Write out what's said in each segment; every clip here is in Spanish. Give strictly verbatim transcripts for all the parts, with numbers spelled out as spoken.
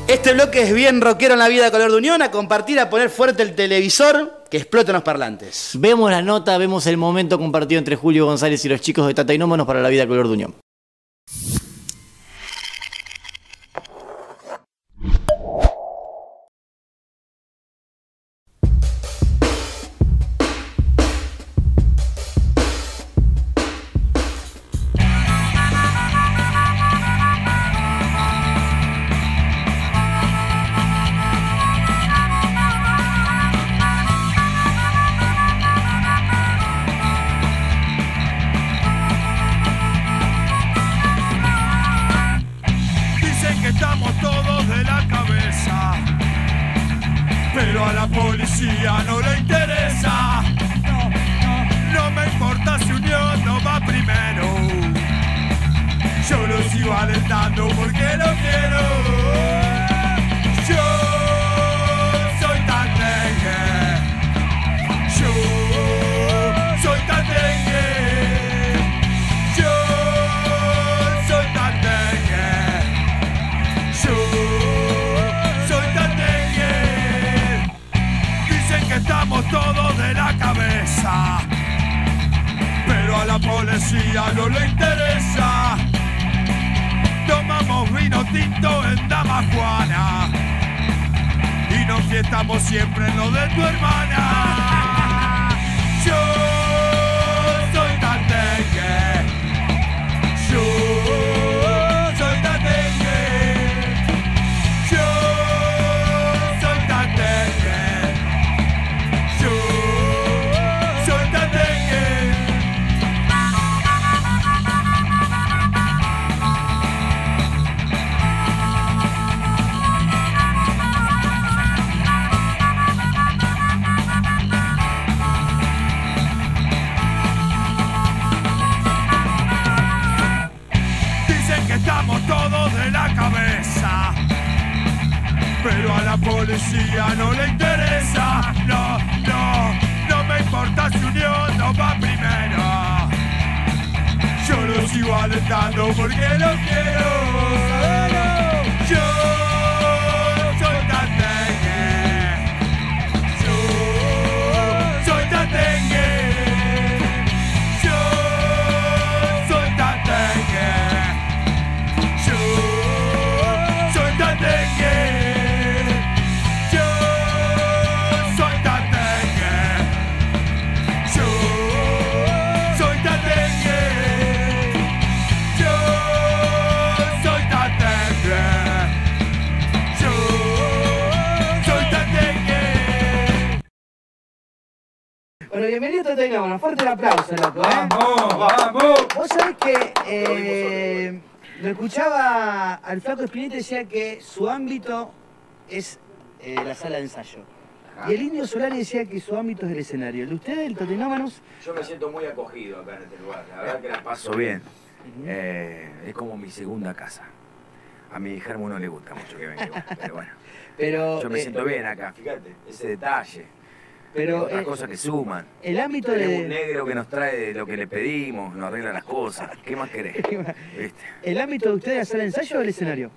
Este bloque es bien rockero en la vida de Color de Unión. A compartir, a poner fuerte el televisor, que exploten los parlantes. Vemos la nota, vemos el momento compartido entre Julio González y los chicos de Tatainómanos para la vida de Color de Unión. No le interesa, no, no, no me importa si Unión no va primero. Yo lo sigo alentando porque lo quiero. Yo soy tan dengue, yo soy tan dengue, yo soy tan dengue, yo soy tan dengue. Dicen que estamos todos de la cabeza, pero a la policía no le interesa. Tomamos vino tinto en Dama Juana y nos fiestamos siempre en lo de tu hermana. Yo soy tan dengue, yo soy tan dengue, yo soy tan dengue, yo soy tan dengue. Estamos todos de la cabeza, pero a la policía no le interesa. No, no, no me importa si Unión no va primero. Yo lo sigo alentando porque lo quiero. Yo soy tan dengue, yo soy tan dengue, yo soy tan dengue. Soy tan dengue, yo soy tan dengue, yo soy tan dengue, yo soy tan dengue, yo soy tan dengue. Bueno, bienvenido a Tatainómanos. Fuerte el aplauso, loco, ¿eh? ¡Vamos, vamos! Vos sabés que eh, lo escuchaba al Flaco Espineta y decía que su ámbito es eh, la sala de ensayo. Y el Indio Solari decía que su ámbito es el escenario. ¿El de ustedes, el Tatainómanos? Yo me siento muy acogido acá en este lugar. La verdad que la paso bien. Uh-huh. eh, es como mi segunda casa. A mi Germo no le gusta mucho que venga igual, pero bueno. Pero, Yo me eh, siento bien acá, fíjate, ese detalle. Pero Otras eh, cosas que suman. el ámbito Tenemos de... un negro que nos trae lo que le pedimos, nos arregla las cosas. ¿Qué más querés? ¿Viste? ¿El ámbito de ustedes es la sala de ensayo o el escenario?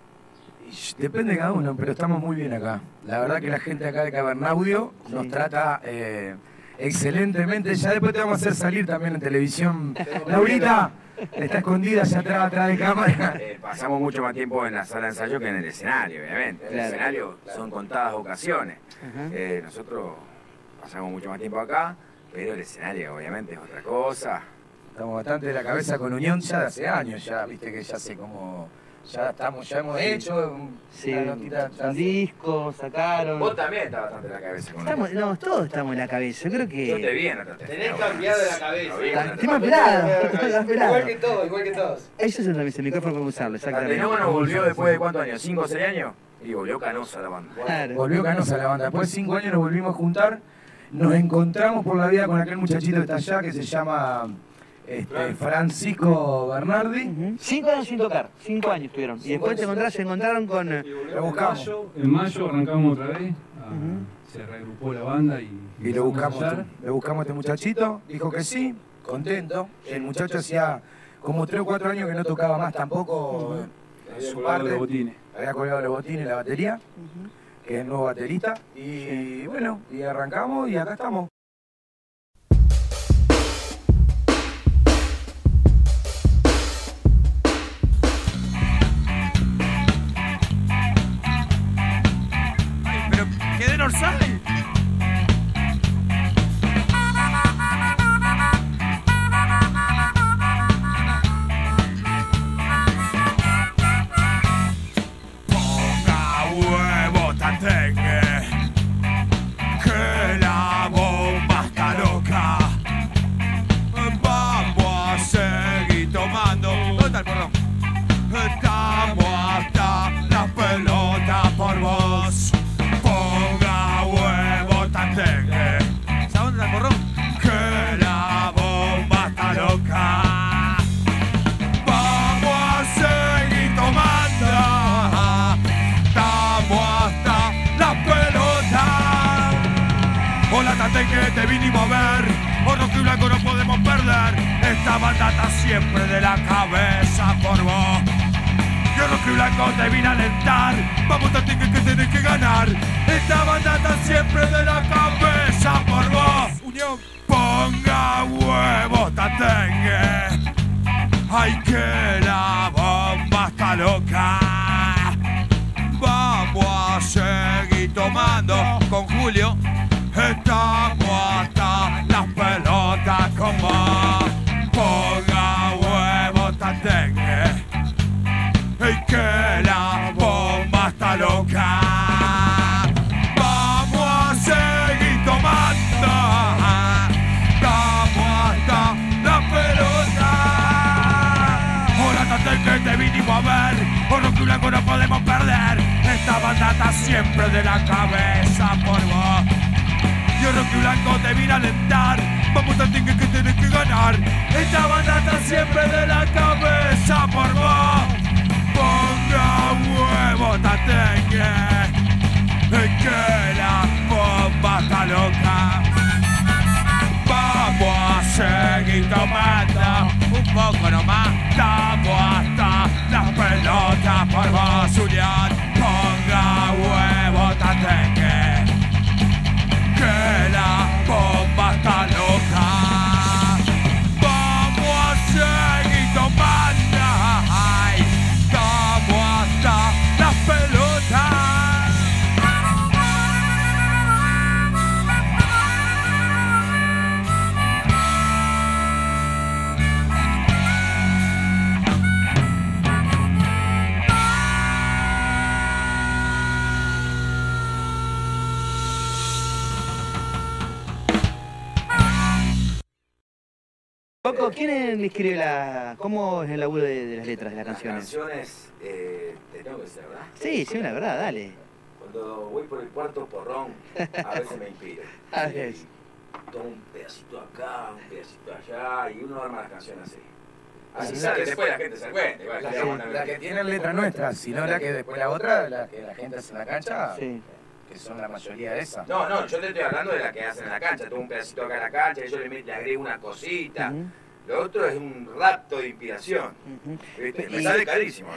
Y depende de cada uno, pero estamos muy bien acá. La verdad que la gente acá de Cavernaudio nos Sí. trata eh, excelentemente. Ya después te vamos a hacer salir también en televisión. Laurita está escondida allá atrás, atrás de cámara. Eh, pasamos mucho más tiempo en la sala de ensayo que en el escenario, obviamente. En Claro. el escenario son contadas ocasiones. Ajá. Eh, nosotros pasamos mucho más tiempo acá, pero el escenario obviamente es otra cosa. Estamos bastante de la cabeza con Unión ya de hace años, ya viste que ya sé cómo... Ya estamos, ya hemos hecho un- Sí, una notita. ya un sé. disco, sacaron... Vos también estás bastante en la cabeza con Estamos, eso. no, todos estamos en la cabeza. Yo creo que... Yo te vi en otra Tenés cambiado de la cabeza. Estoy más pelado, estoy más pelado. Igual que todos, igual que todos. Eso es el micrófono para usarlo, exactamente. Tatainómanos volvió después de cuántos años, cinco o seis años, y volvió canosa la banda. Claro. Volvió Canosa la banda. Después de cinco años nos volvimos a juntar. Nos encontramos por la vida con aquel muchachito que está allá, que se llama este, Francisco Bernardi. Ujú. Cinco años sin tocar, cinco años estuvieron. Y después te encontraron, se encontraron con... eh, Lo buscamos. En mayo arrancamos otra vez, ah, Ujú. se reagrupó la banda y, Y lo buscamos, empezamos a ensayar. le buscamos a este muchachito, dijo que sí, contento. El muchacho hacía como tres o cuatro años que no tocaba más tampoco Había su colgado parte. los botines. Había colgado los botines, la batería, Ujú. que es el nuevo baterista. Y bueno, y arrancamos y acá estamos. Ay, pero quedé en Orsay. Ponga huevo, tatengue, que la bomba está loca. Vamos a seguir tomando. ¿Dónde está el porrón? Estamos hasta la pelota por vos. Ponga huevo, tatengue. ¿Sabes dónde está el porrón? Que la bomba está loca. Vamos a seguir tomando. Estamos hasta la pelota. Hola, tatengue, te vinimos a ver. Por rojo y blanco no podemos perder. Esta banda está siempre de la cabeza por vos. Yo rojo y blanco te vine a alentar. Vamos, tatengue, que tenés que ganar. Esta banda está siempre de la cabeza por vos. Unión. Ponga huevo, tatengue. Ay, que la bomba está loca. Vamos a seguir tomando con Julio. Estamos hasta las pelotas con vos. Ponga huevo, tatengue. Y que la bomba está loca. Vamos a seguir tomando. Estamos hasta la pelota. Hola, tatengue, te vinimos a ver. Por rojo y blanco no podemos perder. Esta banda está siempre de la cabeza por vos. Yo rojo y blanco te vine a alentar. Vamos, tatengue, que tenés que ganar. Esta banda está siempre de la cabeza por vos. Ponga huevo, tatengue. Que la bomba está loca. Vamos a seguir tomando un poco nomás. Estamos hasta las pelotas por vos, Julián. Ponga huevo, tatengue. Que la bomba está loca. Vamos a seguir tomando. Ay, estamos hasta las pelotas. Coco, ¿quién escribe la... ¿Cómo es el laburo de, de las letras de las Las canciones? canciones, eh, te tengo que decir, ¿verdad? Sí, sí, la verdad, dale. Cuando voy por el cuarto porrón, a veces me inspiro. A ver. Y tomo un pedacito acá, un pedacito allá, y uno arma las canciones así. Así Sí, sale, sí. después la gente se da cuenta. Igual, La ya que, vamos a la ver. que tienen letra nuestra, sino la que después la otra, la que la gente hace en la cancha, Sí. que son la mayoría de esas. No, no, yo te estoy hablando de la que hacen en la cancha. Tomo un pedacito acá en la cancha, y yo le, met- le agrego una cosita. Ujú, Lo otro es un rapto de inspiración. ujú. ¿Viste? Me Y- sale carísimo.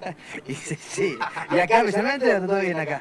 Y sí, sí. ¿Y acá especialmente o todo bien acá?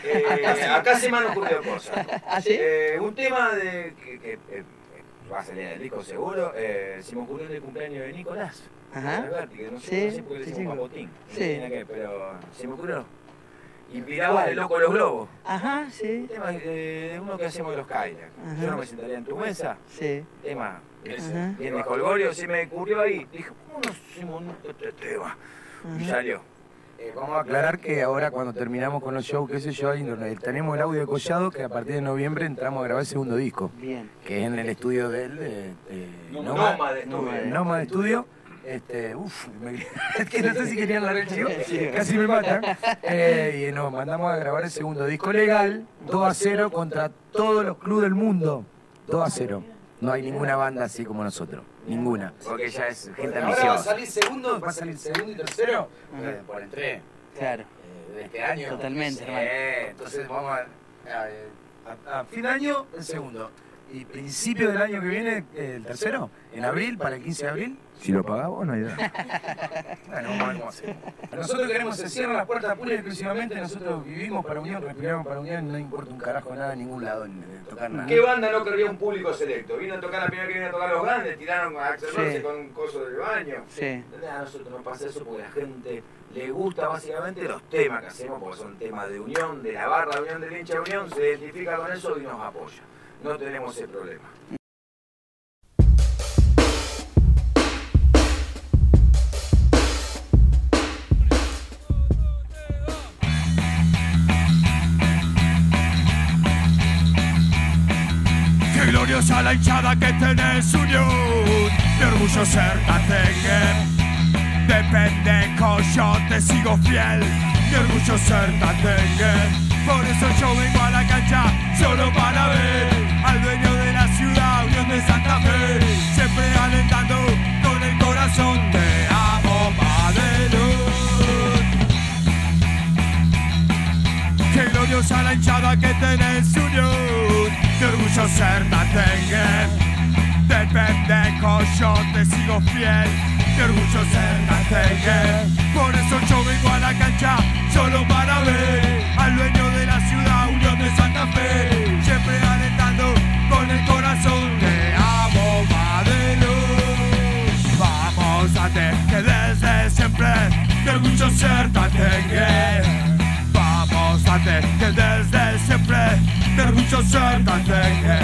Eh, acá se me han ocurrido cosas. ¿Ah, sí? Eh, un tema de que, que eh, va a salir en el disco seguro. Eh, se me ocurrió en el cumpleaños de Nicolás. Ajá. Alberti, que no sé, Sí, no sé por qué le sí, decimos sí. papotín. No Sí. tiene nada que ver, pero se me ocurrió. Inspirado en el loco de los globos. Ajá, sí. Un tema eh, de uno que hacemos de los Cadillac. Ajá. Yo no me sentaría en tu mesa. Sí. Tema. ese. Ajá. Bien de Colgorio, se me ocurrió ahí. Dije, ¿cómo no hacemos este tema? Y Ajá. salió. Eh, vamos a aclarar que ahora cuando terminamos con los shows, qué sé yo, hay- tenemos el audio de Collado que a partir de noviembre entramos a grabar el segundo disco, Bien. que es en el estudio de él, de, de Nómade Nómade Estudio. Nómade Estudio. Este, uf, me- es que no sé si querían largar el chivo, Sí. casi me matan. Eh, y nos mandamos a grabar el segundo disco legal, dos a cero contra todos los clubes del mundo. dos a cero. No hay ninguna banda así como nosotros, ninguna. Porque ya es gente Ahora va a ambiciosa. salir segundo, va a salir segundo y tercero Ajá. eh, por el tres Claro. eh, de este año. Totalmente, Sí, hermano. entonces vamos a, a, a- a fin de año el segundo. y principio del año que viene, eh, el tercero, en abril, para el quince de abril. Si lo pagamos, no hay nada. Bueno, vamos a ver cómo hacemos. Nosotros queremos que se cierren las puertas públicas exclusivamente. Nosotros vivimos para Unión, respiramos para Unión, no importa un carajo nada, en ningún lado, ni de tocar nada. ¿Qué banda no querría un público selecto? Vino a tocar la primera que vino a tocar los grandes, tiraron a Axel Rose Sí. con un coso del baño. Sí. A nosotros nos pasa eso porque la gente le gusta básicamente los temas que hacemos, porque son temas de unión, de la barra de unión, del hincha de unión, se identifica con eso y nos apoya. No tenemos ese problema. Qué gloriosa la hinchada que tenés, Unión. Mi orgullo ser tatengue. De pendejo yo te sigo fiel. Mi orgullo ser tatengue. Por eso yo vengo a la cancha solo para ver al dueño de la ciudad, Unión de Santa Fe. Siempre alentando con el corazón. Te amo, Madelón. Qué gloriosa la hinchada que tenés, Unión. Mi orgullo ser tatengue. De pendejo yo te sigo fiel. Mi orgullo ser tatengue. Por eso yo vengo a la cancha solo para ver al dueño de la ciudad, Unión de Santa Fe. Siempre alentando con el corazón. Te amo, Madelón. Vamos a te que desde siempre mi orgullo ser tatengue. Vamos a te que desde siempre mi orgullo ser tatengue.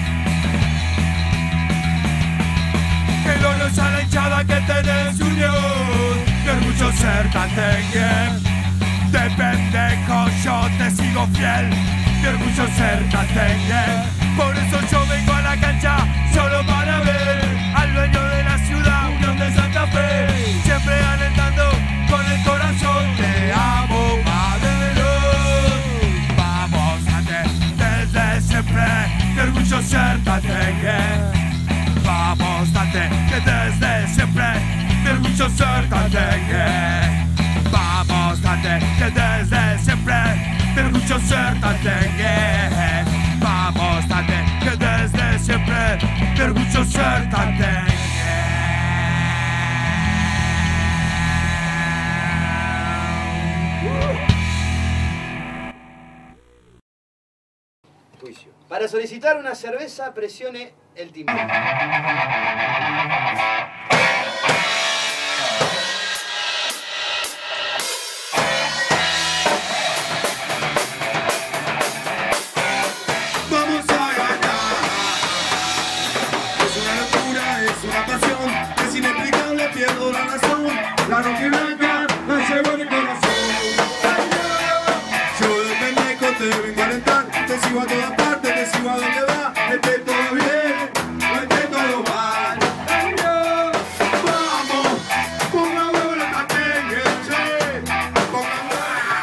Que gloriosa la hinchada que tenés, Unión. Mi orgullo ser tatengue. De pendejo yo te sigo fiel. Mi orgullo ser tatengue. Por eso yo vengo a la cancha solo para ver al dueño de la ciudad, Unión de Santa Fe. Siempre alentando con el corazón. Te amo, Madelón. Vamos a te desde siempre. Mi orgullo ser tatengue. Vamos, date, que desde siempre mi orgullo ser tatengue. Vamos, date, que desde siempre mi orgullo ser tatengue. Vamos, date, que desde siempre mi orgullo ser tatengue. Para solicitar una cerveza, presione el timbre. Vamos a ganar. Es una locura, es una pasión. Es inexplicable, pierdo la razón. La roja y blanca la llevo en el corazón. Yo de pendejo te vengo a alentar. Te sigo a todas partes, te sigo a donde va. Esté todo bien, no esté todo mal. Vamos, ponga huevo la tatengue, che. Ponga huevo.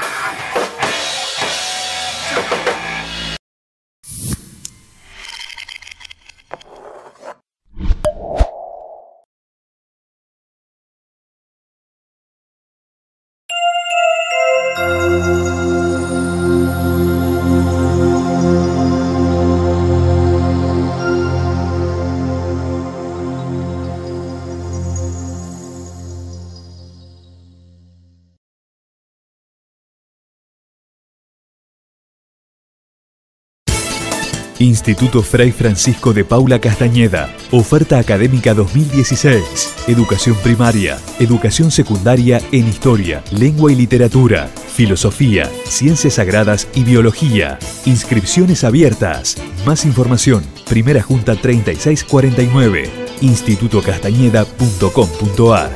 Instituto Fray Francisco de Paula Castañeda. Oferta académica dos mil dieciséis. Educación primaria, educación secundaria en historia, lengua y literatura, filosofía, ciencias sagradas y biología. Inscripciones abiertas. Más información, Primera Junta treinta y seis cuarenta y nueve. instituto castañeda punto com punto ar.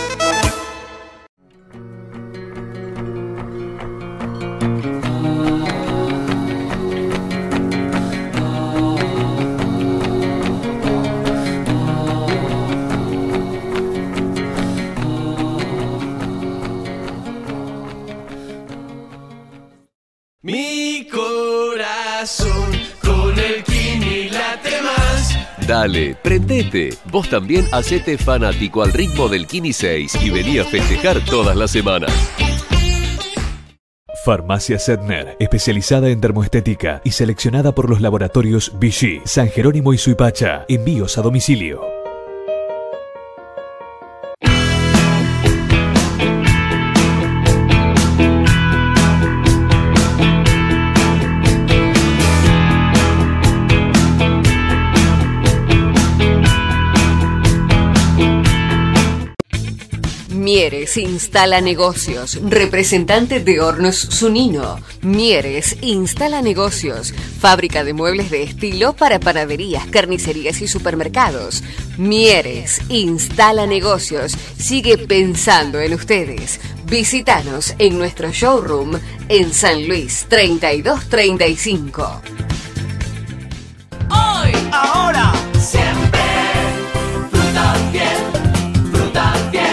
Mi corazón con el Kini late más. Dale, prendete. Vos también hacete fanático al ritmo del Kini seis y vení a festejar todas las semanas. Farmacia Sedner, especializada en dermoestética y seleccionada por los laboratorios Vichy, San Jerónimo y Suipacha. Envíos a domicilio. Mieres instala negocios. Representante de Hornos Zunino. Mieres instala negocios. Fábrica de muebles de estilo para panaderías, carnicerías y supermercados. Mieres instala negocios. Sigue pensando en ustedes. Visítanos en nuestro showroom en San Luis treinta y dos treinta y cinco. Hoy, ahora, siempre. Fruta fiel, fruta fiel.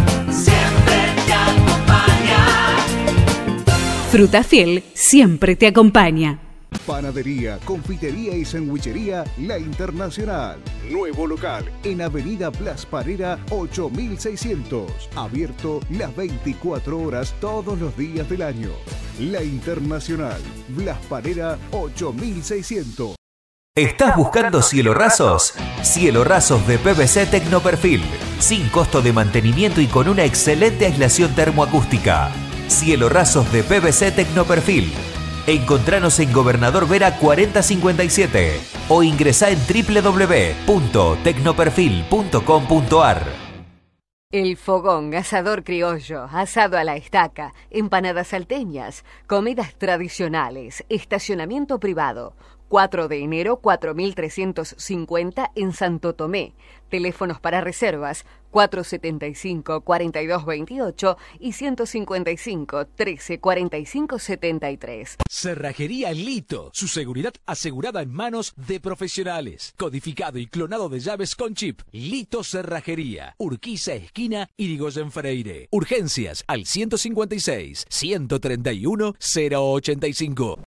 Fruta Fiel siempre te acompaña. Panadería, confitería y sandwichería La Internacional. Nuevo local en Avenida Blas Parera ocho mil seiscientos. Abierto las veinticuatro horas todos los días del año. La Internacional, Blas Parera ocho mil seiscientos. ¿Estás buscando cielo rasos? Cielo rasos de P V C Tecnoperfil. Sin costo de mantenimiento y con una excelente aislación termoacústica. Cielo rasos de P V C Tecnoperfil. Encontranos en Gobernador Vera cuarenta cincuenta y siete o ingresá en doble u doble u doble u punto tecnoperfil punto com punto ar. El Fogón, asador criollo, asado a la estaca, empanadas salteñas, comidas tradicionales, estacionamiento privado. cuatro de enero cuatro mil trescientos cincuenta en Santo Tomé. Teléfonos para reservas cuatrocientos setenta y cinco, cuarenta y dos veintiocho y ciento cincuenta y cinco, trece, cuarenta y cinco, setenta y tres. Cerrajería Lito. Su seguridad asegurada en manos de profesionales. Codificado y clonado de llaves con chip. Lito Cerrajería. Urquiza esquina Irigoyen Freire. Urgencias al ciento cincuenta y seis, ciento treinta y uno, cero ochenta y cinco.